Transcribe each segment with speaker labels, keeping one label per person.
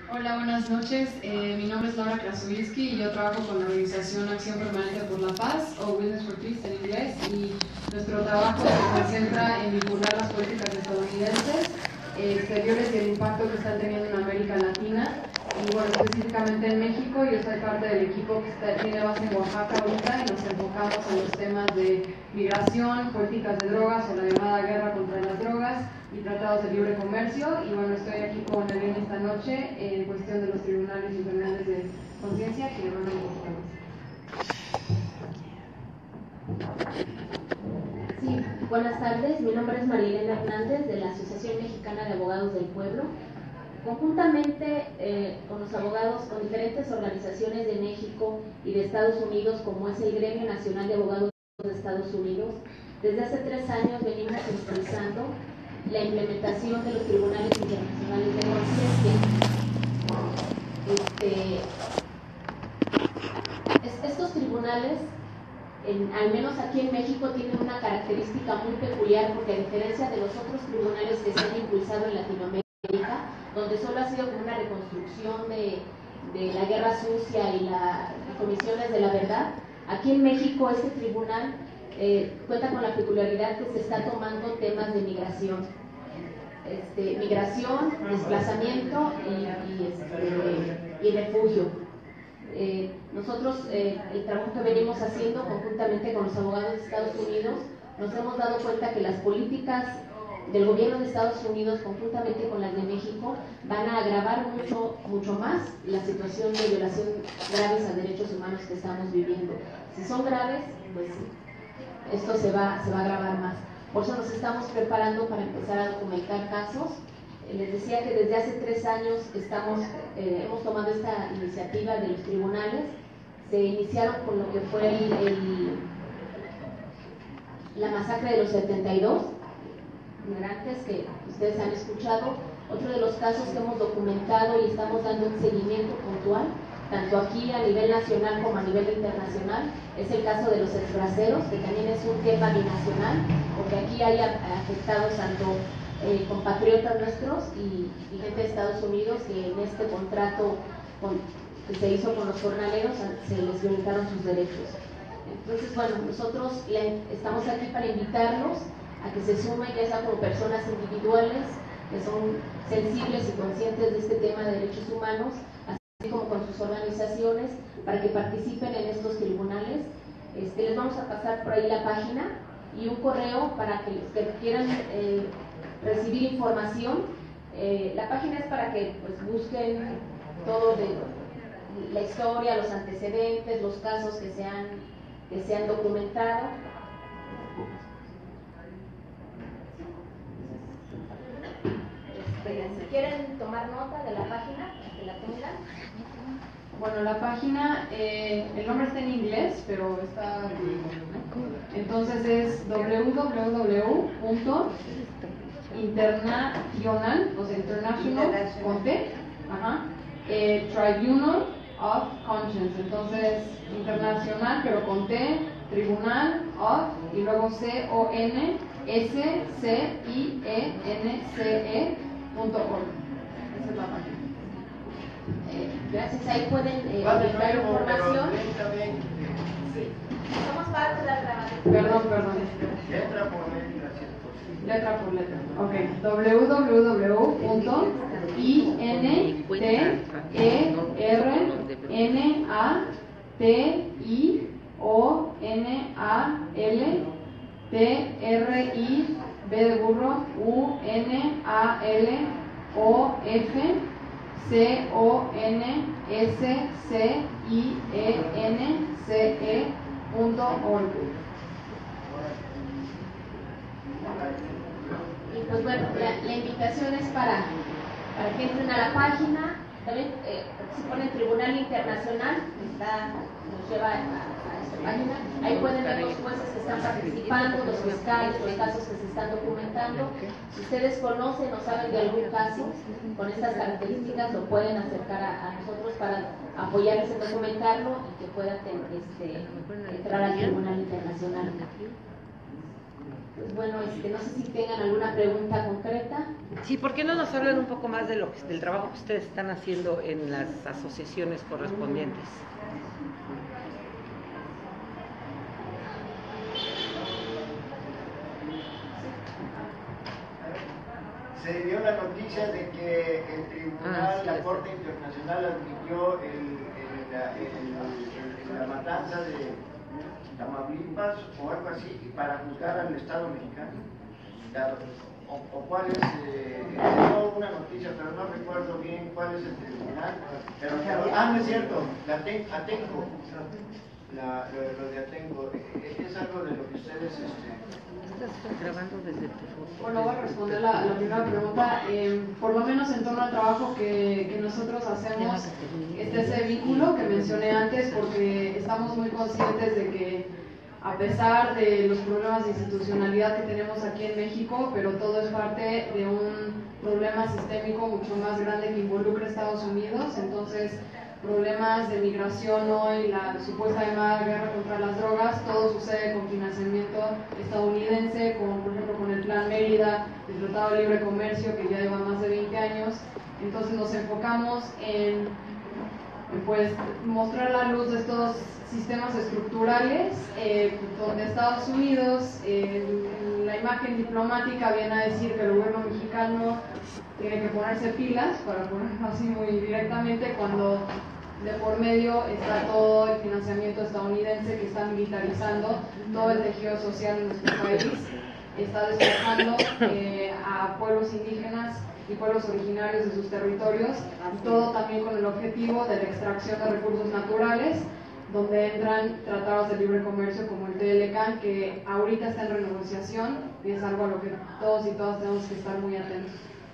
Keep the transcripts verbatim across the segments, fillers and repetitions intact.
Speaker 1: Hola, buenas noches. Eh, mi nombre es Laura Krasowski y yo trabajo con la organización Acción Permanente por la Paz, o Witness for Peace en inglés, y nuestro trabajo se concentra en divulgar las políticas estadounidenses, eh, exteriores y el impacto que están teniendo en América Latina, y bueno, específicamente en México. Yo soy parte del equipo que está, tiene base en Oaxaca ahorita, y nos enfocamos en los temas de migración, políticas de drogas o la llamada guerra contra las drogas y tratados de libre comercio. Y bueno, estoy aquí con Elena esta noche en cuestión de los tribunales internacionales de conciencia, que van a un poquito más.
Speaker 2: Sí, buenas tardes. Mi nombre es Marilena Hernández, de la Asociación Mexicana de Abogados del Pueblo. Conjuntamente eh, con los abogados, con diferentes organizaciones de México y de Estados Unidos, como es el Gremio Nacional de Abogados de Estados Unidos, desde hace tres años venimos impulsando la implementación de los tribunales internacionales de conciencia. Este, es, estos tribunales, en, al menos aquí en México, tienen una característica muy peculiar, porque a diferencia de los otros tribunales que se han impulsado en Latinoamérica, donde solo ha sido como una reconstrucción de, de la guerra sucia y las comisiones de la verdad, aquí en México este tribunal eh, cuenta con la peculiaridad que se está tomando temas de migración, este, migración, desplazamiento y, y, este, y refugio. Eh, nosotros, eh, el trabajo que venimos haciendo conjuntamente con los abogados de Estados Unidos, nos hemos dado cuenta que las políticas del gobierno de Estados Unidos, conjuntamente con las de México, van a agravar mucho, mucho más la situación de violación graves a derechos humanos que estamos viviendo. Si son graves, pues esto se va, se va a agravar más. Por eso nos estamos preparando para empezar a documentar casos. Eh, les decía que desde hace tres años estamos, eh, hemos tomado esta iniciativa de los tribunales. Se iniciaron con lo que fue el, el, la masacre de los setenta y dos migrantes, que ustedes han escuchado. Otro de los casos que hemos documentado y estamos dando un seguimiento puntual, tanto aquí a nivel nacional como a nivel internacional, es el caso de los exbraceros, que también es un tema binacional, porque aquí hay afectados tanto eh, compatriotas nuestros y, y gente de Estados Unidos, que en este contrato con, que se hizo con los jornaleros se les violentaron sus derechos. Entonces, bueno, nosotros le, estamos aquí para invitarlos a que se sumen, ya sea como personas individuales que son sensibles y conscientes de este tema de derechos humanos, así como con sus organizaciones, para que participen en estos tribunales. Este, les vamos a pasar por ahí la página y un correo para que los que quieran eh, recibir información. Eh, la página es para que pues, busquen todo de la historia, los antecedentes, los casos que se han, que se han documentado. Si quieren tomar nota de la página, que la tengan.
Speaker 1: Bueno, la página, eh, el nombre está en inglés, pero está... Entonces es w w w punto internacional, o sea, international, con T, ajá, eh, Tribunal of Conscience. Entonces, internacional, pero con T, Tribunal of, y luego C O N S C I E N C E punto org. Esa es la página.
Speaker 2: Eh, gracias, ahí pueden eh, encontrar información. Somos parte de la grabación.
Speaker 1: Perdón, perdón.
Speaker 3: Letra por letra.
Speaker 1: Letra por letra. Ok. w w w punto international T R I B de burro U N A L O F C O N S C I E N C E punto org.
Speaker 2: Y pues bueno, la, la invitación es para, para que entren a la página. También eh, se pone Tribunal Internacional, está, nos lleva a, a esta página. Ahí pueden ver los jueces que están participando, los fiscales, los casos que se están documentando. Si ustedes conocen o saben de algún caso con estas características, lo pueden acercar a, a nosotros para apoyarles en documentarlo y que puedan este, entrar al Tribunal Internacional. Pues bueno, este, no sé si tengan alguna pregunta concreta.
Speaker 4: Sí, ¿por qué no nos hablan un poco más de lo que, del trabajo que ustedes están haciendo en las asociaciones correspondientes?
Speaker 3: Se dio la noticia de que el tribunal,
Speaker 4: Ah, sí,
Speaker 3: la
Speaker 4: sí.
Speaker 3: Corte Internacional admitió el, el, la, el, el, la matanza de Tamaulipas o algo así para juzgar al Estado mexicano. La, o, o cuál es, eh, se dio una noticia, pero no recuerdo bien cuál es el tribunal. Pero, pero ah, no es cierto, la Aten, Atenco, la, lo, lo de Atenco, es algo de lo que ustedes... Este,
Speaker 4: Estás grabando desde tu foto.
Speaker 1: Bueno, voy a responder la, la primera pregunta. Eh, por lo menos en torno al trabajo que, que nosotros hacemos, este ese vínculo que mencioné antes, porque estamos muy conscientes de que a pesar de los problemas de institucionalidad que tenemos aquí en México, pero todo es parte de un problema sistémico mucho más grande que involucra a Estados Unidos. Entonces, problemas de migración hoy, la supuesta llamada guerra contra las drogas, todo sucede con financiamiento estadounidense, con, por ejemplo, con el Plan Mérida, el Tratado de Libre Comercio, que ya lleva más de veinte años. Entonces nos enfocamos en pues, mostrar la luz de estos sistemas estructurales, eh, donde Estados Unidos, eh, en la imagen diplomática, viene a decir que el gobierno mexicano tiene que ponerse pilas, para ponerlo así muy directamente, cuando de por medio está todo el financiamiento estadounidense que está militarizando todo el tejido social en nuestro país, está despojando eh, a pueblos indígenas y pueblos originarios de sus territorios, todo también con el objetivo de la extracción de recursos naturales, donde entran tratados de libre comercio como el T L C A N, que ahorita está en renegociación y es algo a lo que todos y todas tenemos que estar muy atentos.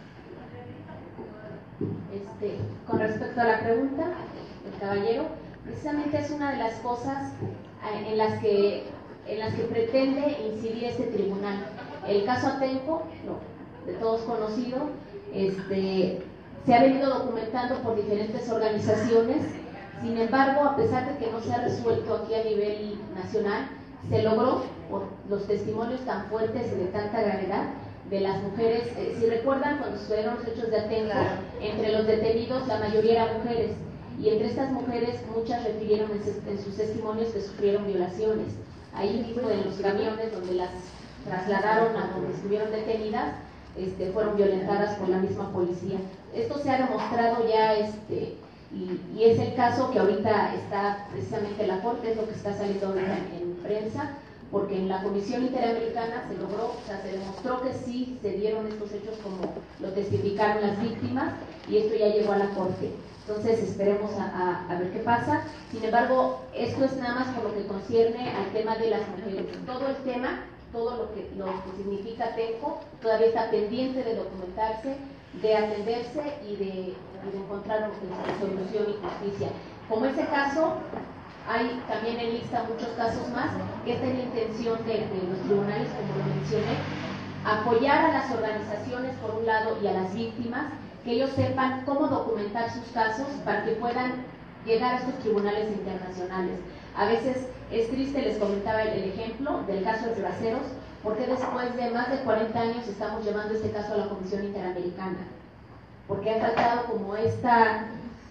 Speaker 2: Este, con respecto a la pregunta del caballero, precisamente es una de las cosas en las que, en las que pretende incidir este tribunal. El caso Atenco, no, de todos conocido, este, se ha venido documentando por diferentes organizaciones. Sin embargo, a pesar de que no se ha resuelto aquí a nivel nacional, se logró, por los testimonios tan fuertes y de tanta gravedad de las mujeres. Eh, si recuerdan, cuando sucedieron los hechos de Atenco, claro, entre los detenidos la mayoría eran mujeres, y entre estas mujeres muchas refirieron en, en sus testimonios que sufrieron violaciones. Ahí mismo en los camiones donde las trasladaron a donde estuvieron detenidas, este, fueron violentadas por la misma policía. Esto se ha demostrado ya, este, y, y es el caso que ahorita está precisamente la Corte, es lo que está saliendo ahorita en, en prensa, porque en la Comisión Interamericana se logró, o sea, se demostró que sí se dieron estos hechos como lo testificaron las víctimas, y esto ya llegó a la Corte. Entonces esperemos a, a, a ver qué pasa. Sin embargo, esto es nada más por lo que concierne al tema de las mujeres. Todo el tema, todo lo que, lo que significa Atenco, todavía está pendiente de documentarse, de atenderse y de, y de encontrar solución y justicia. Como ese caso, hay también en lista muchos casos más, que esta es la intención de, de los tribunales, como lo mencioné, apoyar a las organizaciones por un lado y a las víctimas, que ellos sepan cómo documentar sus casos para que puedan llegar a estos tribunales internacionales. A veces es triste, les comentaba el, el ejemplo del caso de Braceros, porque después de más de cuarenta años estamos llevando este caso a la Comisión Interamericana, porque ha faltado como esta,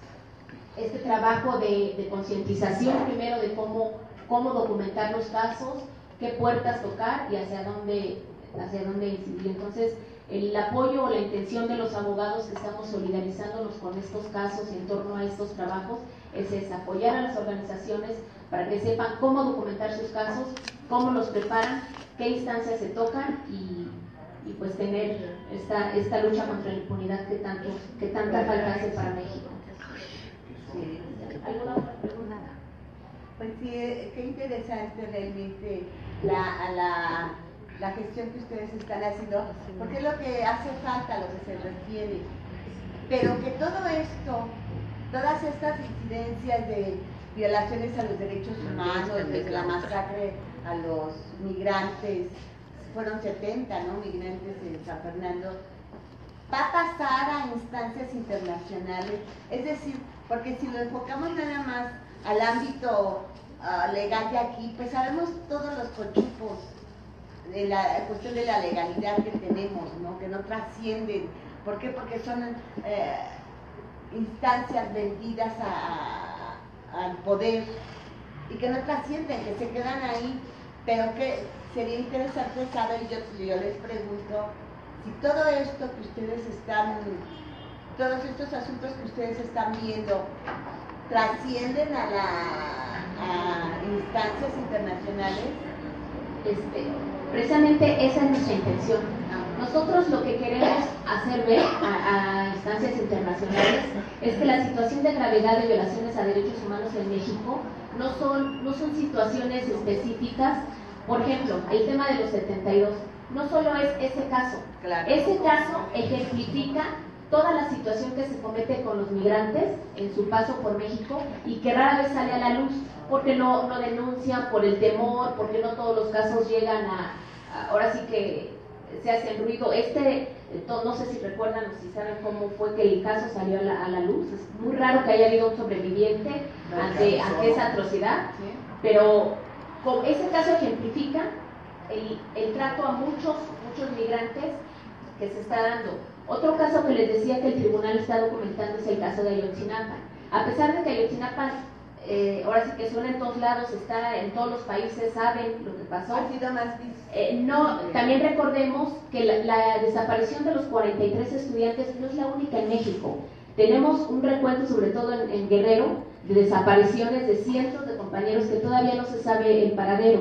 Speaker 2: este trabajo de, de concientización primero de cómo, cómo documentar los casos, qué puertas tocar y hacia dónde, hacia dónde incidir. Entonces, el apoyo o la intención de los abogados que estamos solidarizándonos con estos casos y en torno a estos trabajos es esa, apoyar a las organizaciones para que sepan cómo documentar sus casos, cómo los preparan, qué instancias se tocan y, y pues tener esta, esta lucha contra la impunidad que, tanto, que tanta falta hace para México.
Speaker 5: Sí.
Speaker 2: ¿Alguna otra pregunta?
Speaker 5: Pues sí, qué interesante realmente la, la, la gestión que ustedes están haciendo, porque es lo que hace falta, a lo que se refiere. Pero que todo esto, todas estas incidencias de violaciones a los derechos humanos, desde la masacre a los migrantes, fueron setenta, ¿no? Migrantes en San Fernando, va a pasar a instancias internacionales, es decir, porque si lo enfocamos nada más al ámbito uh, legal de aquí, pues sabemos todos los cochupos de la cuestión de la legalidad que tenemos, ¿no? Que no trascienden ¿Por qué? Porque son eh, instancias vendidas a, a, al poder y que no trascienden, que se quedan ahí, pero que sería interesante saber, y yo, yo les pregunto, si todo esto que ustedes están, todos estos asuntos que ustedes están viendo, trascienden a, la, a instancias internacionales.
Speaker 2: Este, precisamente esa es nuestra intención. Nosotros lo que queremos hacer ver a, a instancias internacionales es que la situación de gravedad de violaciones a derechos humanos en México no son, no son situaciones específicas. Por ejemplo, el tema de los setenta y dos, no solo es ese caso,
Speaker 5: Claro.
Speaker 2: ese caso ejemplifica toda la situación que se comete con los migrantes en su paso por México y que rara vez sale a la luz porque no, no denuncian, por el temor, porque no todos los casos llegan a, a ahora sí que se hace ruido. Este, no sé si recuerdan o si saben cómo fue que el caso salió a la, a la luz. Es muy raro que haya habido un sobreviviente ante, ante esa atrocidad, pero con ese caso ejemplifica el, el trato a muchos, muchos migrantes que se está dando. Otro caso que les decía que el tribunal está documentando es el caso de Ayotzinapa. A pesar de que Ayotzinapa, eh, ahora sí que suena en todos lados, está en todos los países, saben lo que pasó.
Speaker 5: Ha sido más
Speaker 2: Eh, no, también recordemos que la, la desaparición de los cuarenta y tres estudiantes no es la única en México. Tenemos un recuento, sobre todo en, en Guerrero, de desapariciones de cientos de compañeros que todavía no se sabe el paradero.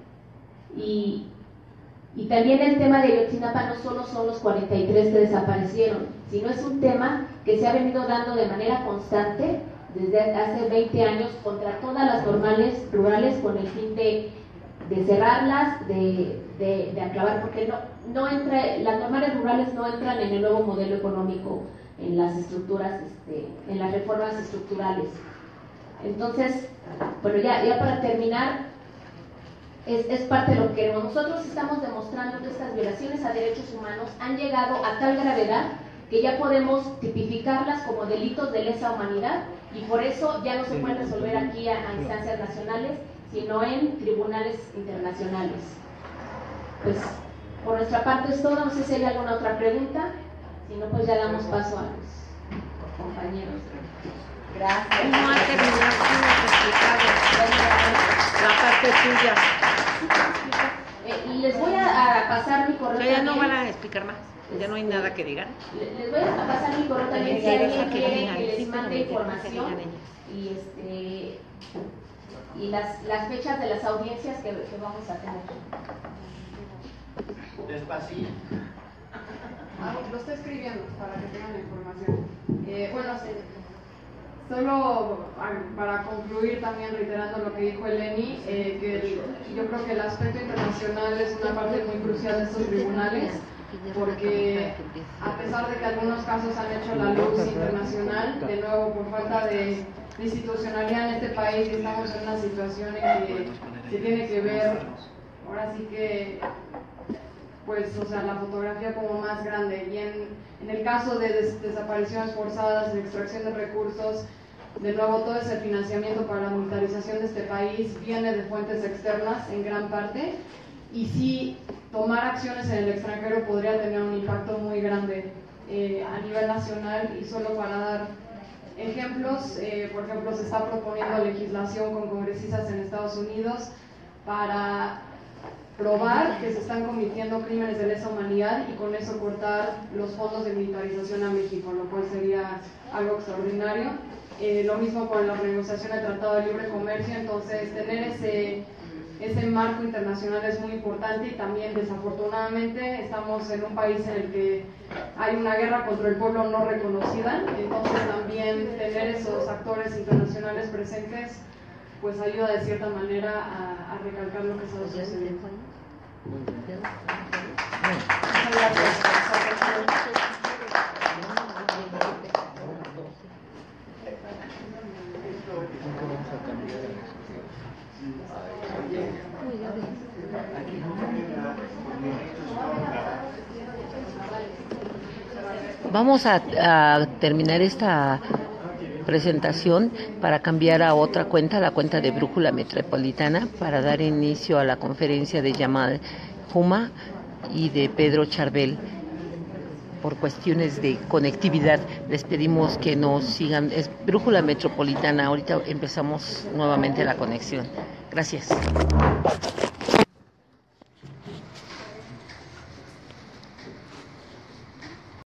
Speaker 2: Y, y también el tema de Ayotzinapa no solo son los cuarenta y tres que desaparecieron, sino es un tema que se ha venido dando de manera constante desde hace veinte años contra todas las normales rurales con el fin de de cerrarlas, de, de, de aclavar, porque no, no entra, las normales rurales no entran en el nuevo modelo económico, en las estructuras, este, en las reformas estructurales. Entonces, bueno, ya, ya para terminar, es, es parte de lo que queremos. Nosotros estamos demostrando que estas violaciones a derechos humanos han llegado a tal gravedad que ya podemos tipificarlas como delitos de lesa humanidad y por eso ya no se pueden resolver aquí a, a instancias nacionales, sino en tribunales internacionales. Pues, por nuestra parte es todo. No sé si hay alguna otra pregunta. Si no, pues ya damos paso a los compañeros.
Speaker 5: Gracias.
Speaker 4: No ha terminado, no has explicado la parte tuya.
Speaker 2: Eh, les voy a, a pasar mi correo.
Speaker 4: O sea, ya no
Speaker 2: también.
Speaker 4: van a explicar más. Ya no hay nada que digan.
Speaker 2: Les voy a pasar mi correo también si alguien quiere que les mande información y este y las, las fechas de las audiencias que, que vamos a tener.
Speaker 3: Despacito.
Speaker 1: Ah, lo estoy escribiendo para que tengan la información. Eh, bueno, solo para concluir también reiterando lo que dijo Eleni, eh, que el, yo creo que el aspecto internacional es una parte muy crucial de estos tribunales, porque a pesar de que algunos casos han hecho la luz internacional, de nuevo por falta de, de institucionalidad en este país, estamos en una situación en que se tiene que ver, ahora sí que, pues, o sea, la fotografía como más grande. Y en, en el caso de des, desapariciones forzadas, de extracción de recursos, de nuevo todo ese financiamiento para la militarización de este país viene de fuentes externas en gran parte, y sí, tomar acciones en el extranjero podría tener un impacto muy grande eh, a nivel nacional. Y solo para dar ejemplos, eh, por ejemplo, se está proponiendo legislación con congresistas en Estados Unidos para probar que se están cometiendo crímenes de lesa humanidad y con eso cortar los fondos de militarización a México, lo cual sería algo extraordinario. Eh, lo mismo con la renegociación del Tratado de Libre Comercio. Entonces, tener ese, ese marco internacional es muy importante, y también, desafortunadamente, estamos en un país en el que hay una guerra contra el pueblo no reconocida. Entonces, también tener esos actores internacionales presentes pues ayuda de cierta manera a, a recalcar lo que está sucediendo. Muchas gracias.
Speaker 4: Vamos a, a terminar esta presentación para cambiar a otra cuenta, la cuenta de Brújula Metropolitana, para dar inicio a la conferencia de Yamal Juma y de Pedro Charbel. por cuestiones de conectividad les pedimos que nos sigan. Es Brújula Metropolitana. Ahorita empezamos nuevamente la conexión. Gracias.